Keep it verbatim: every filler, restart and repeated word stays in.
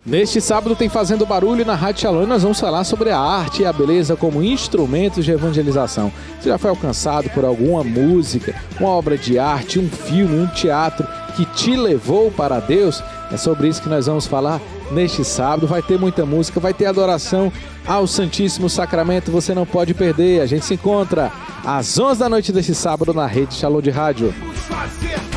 Neste sábado tem Fazendo Barulho na Rádio Shalom e nós vamos falar sobre a arte e a beleza como instrumentos de evangelização. Você já foi alcançado por alguma música, uma obra de arte, um filme, um teatro que te levou para Deus? É sobre isso que nós vamos falar neste sábado. Vai ter muita música, vai ter adoração ao Santíssimo Sacramento, você não pode perder. A gente se encontra às onze da noite deste sábado na Rede Shalom de Rádio.